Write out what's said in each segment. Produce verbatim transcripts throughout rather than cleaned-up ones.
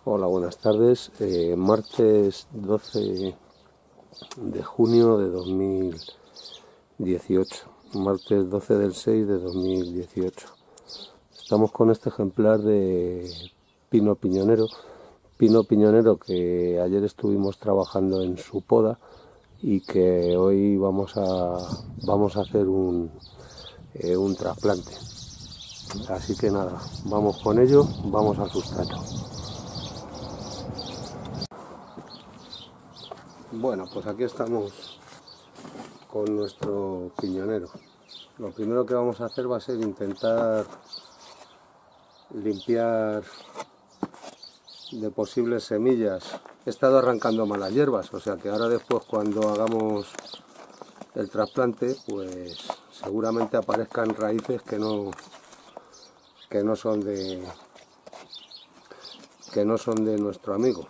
Hola, buenas tardes. Eh, martes doce de junio de dos mil dieciocho. Martes doce del seis de dos mil dieciocho. Estamos con este ejemplar de pino piñonero. Pino piñonero que ayer estuvimos trabajando en su poda y que hoy vamos a, vamos a hacer un, eh, un trasplante. Así que nada, vamos con ello, vamos al sustrato. Bueno, pues aquí estamos con nuestro piñonero. Lo primero que vamos a hacer va a ser intentar limpiar de posibles semillas. He estado arrancando malas hierbas, o sea que ahora después cuando hagamos el trasplante, pues seguramente aparezcan raíces que no que no son de que no son de nuestro amigo.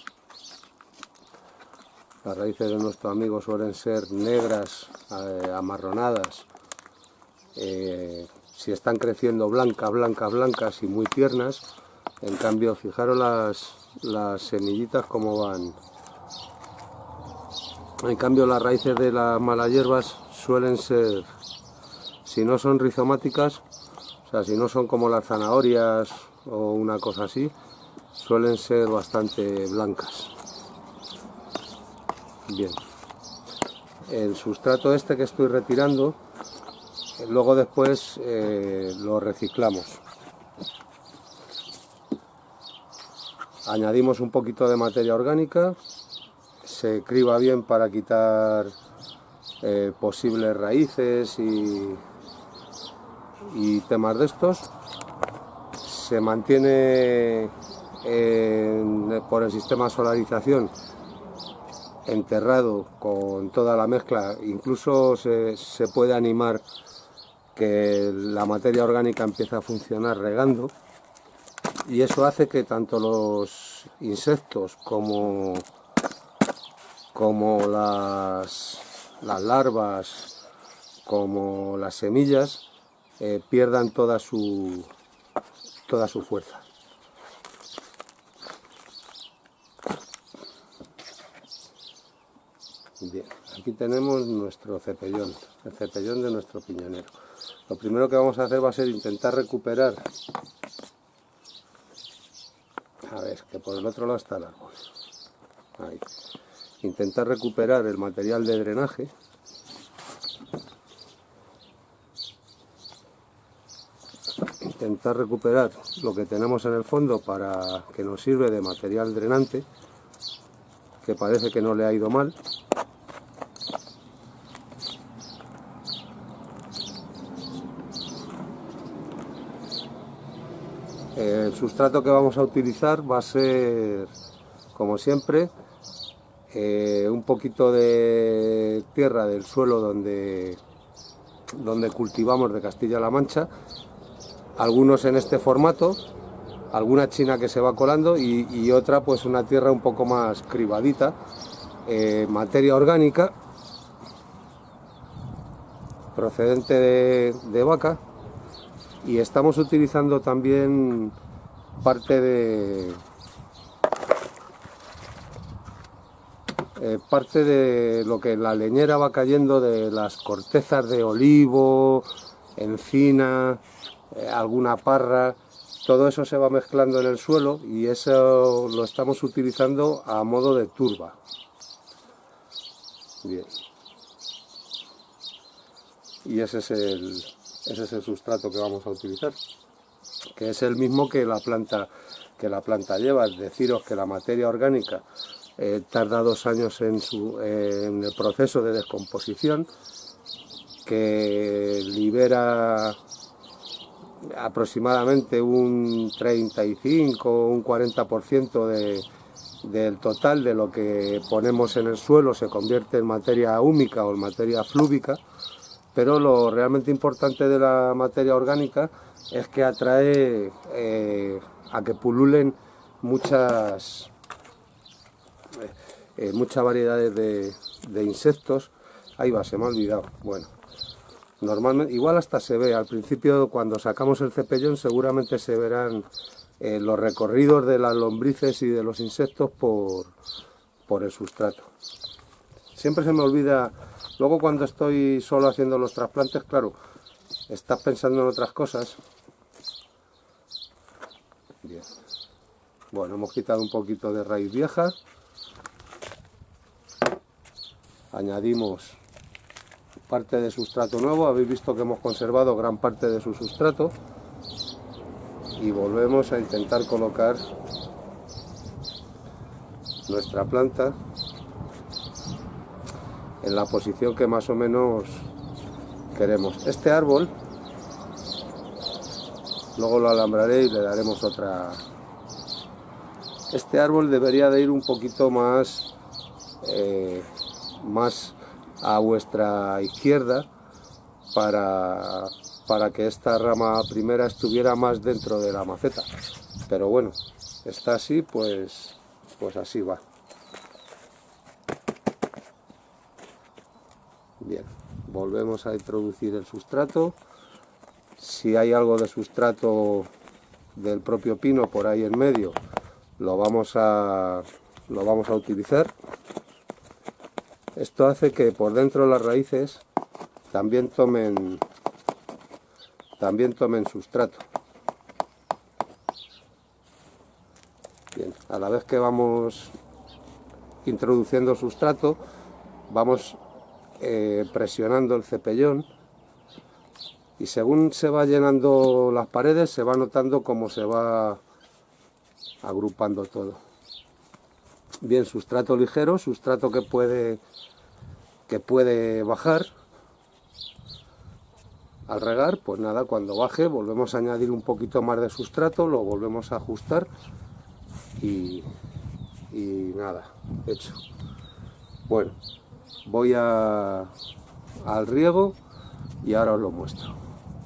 Las raíces de nuestro amigo suelen ser negras, eh, amarronadas. Eh, si están creciendo blancas, blancas, blancas y muy tiernas, en cambio, fijaros las, las semillitas como van. En cambio, las raíces de las malas hierbas suelen ser, si no son rizomáticas, o sea, si no son como las zanahorias o una cosa así, suelen ser bastante blancas. Bien, el sustrato este que estoy retirando, luego después eh, lo reciclamos. Añadimos un poquito de materia orgánica, se criba bien para quitar eh, posibles raíces y, y temas de estos. Se mantiene en, por el sistema de solarización enterrado con toda la mezcla, incluso se, se puede animar que la materia orgánica empiece a funcionar regando, y eso hace que tanto los insectos como, como las, las larvas, como las semillas eh, pierdan toda su, toda su fuerza. Bien, aquí tenemos nuestro cepellón, el cepellón de nuestro piñonero. Lo primero que vamos a hacer va a ser intentar recuperar, a ver, que por el otro lado está el árbol, ahí, intentar recuperar el material de drenaje. Intentar recuperar lo que tenemos en el fondo para que nos sirve de material drenante, que parece que no le ha ido mal. El sustrato que vamos a utilizar va a ser, como siempre, eh, un poquito de tierra del suelo donde, donde cultivamos de Castilla-La Mancha, algunos en este formato, alguna china que se va colando y, y otra pues una tierra un poco más cribadita, eh, materia orgánica procedente de, de vaca. Y estamos utilizando también parte de eh, parte de lo que la leñera va cayendo de las cortezas de olivo, encina, eh, alguna parra. Todo eso se va mezclando en el suelo y eso lo estamos utilizando a modo de turba. Bien. Y ese es el Ese es el sustrato que vamos a utilizar, que es el mismo que la planta, que la planta lleva. Es deciros que la materia orgánica eh, tarda dos años en, su, eh, en el proceso de descomposición, que libera aproximadamente un treinta y cinco o un cuarenta por ciento de, del total de lo que ponemos en el suelo se convierte en materia húmica o en materia flúvica. Pero lo realmente importante de la materia orgánica es que atrae eh, a que pululen muchas, eh, muchas variedades de, de insectos. Ahí va, se me ha olvidado. Bueno, normalmente, igual hasta se ve, al principio cuando sacamos el cepellón seguramente se verán eh, los recorridos de las lombrices y de los insectos por, por el sustrato. Siempre se me olvida, luego cuando estoy solo haciendo los trasplantes, claro, estás pensando en otras cosas. Bien. Bueno, hemos quitado un poquito de raíz vieja. Añadimos parte de sustrato nuevo. Habéis visto que hemos conservado gran parte de su sustrato. Y volvemos a intentar colocar nuestra planta en la posición que más o menos queremos. Este árbol luego lo alambraré y le daremos otra. Este árbol debería de ir un poquito más eh, más a vuestra izquierda para, para que esta rama primera estuviera más dentro de la maceta, pero bueno, está así, pues, pues así va. Bien, volvemos a introducir el sustrato. Si hay algo de sustrato del propio pino por ahí en medio, lo vamos a, lo vamos a utilizar. Esto hace que por dentro las raíces también tomen, también tomen sustrato. Bien, a la vez que vamos introduciendo sustrato, vamos eh, presionando el cepellón, y según se va llenando las paredes se va notando cómo se va agrupando todo. Bien, sustrato ligero, sustrato que puede, que puede bajar. Al regar, pues nada, cuando baje volvemos a añadir un poquito más de sustrato, lo volvemos a ajustar y, y nada, hecho. Bueno, voy a, al riego y ahora os lo muestro.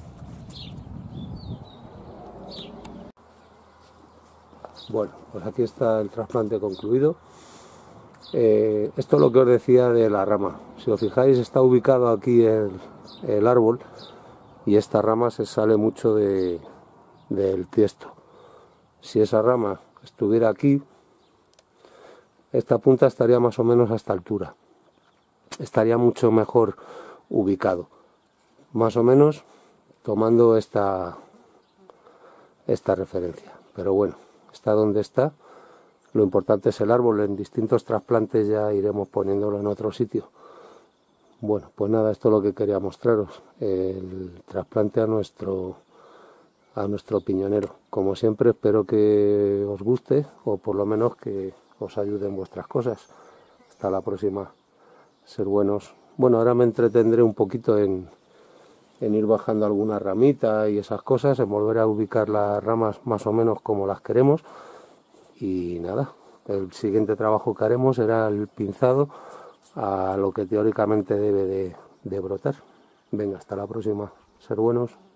Bueno, pues aquí está el trasplante concluido. Eh, esto es lo que os decía de la rama. Si os fijáis, está ubicado aquí el, el árbol y esta rama se sale mucho de, del tiesto. Si esa rama estuviera aquí, esta punta estaría más o menos a esta altura. Estaría mucho mejor ubicado. Más o menos tomando esta, esta referencia. Pero bueno, está donde está. Lo importante es el árbol. En distintos trasplantes ya iremos poniéndolo en otro sitio. Bueno, pues nada, esto es lo que quería mostraros. El trasplante a nuestro, a nuestro piñonero. Como siempre, espero que os guste, o por lo menos que os ayude en vuestras cosas. Hasta la próxima. Ser buenos. Bueno, ahora me entretendré un poquito en, en ir bajando alguna ramita y esas cosas, en volver a ubicar las ramas más o menos como las queremos. Y nada, el siguiente trabajo que haremos será el pinzado a lo que teóricamente debe de, de brotar. Venga, hasta la próxima. Ser buenos.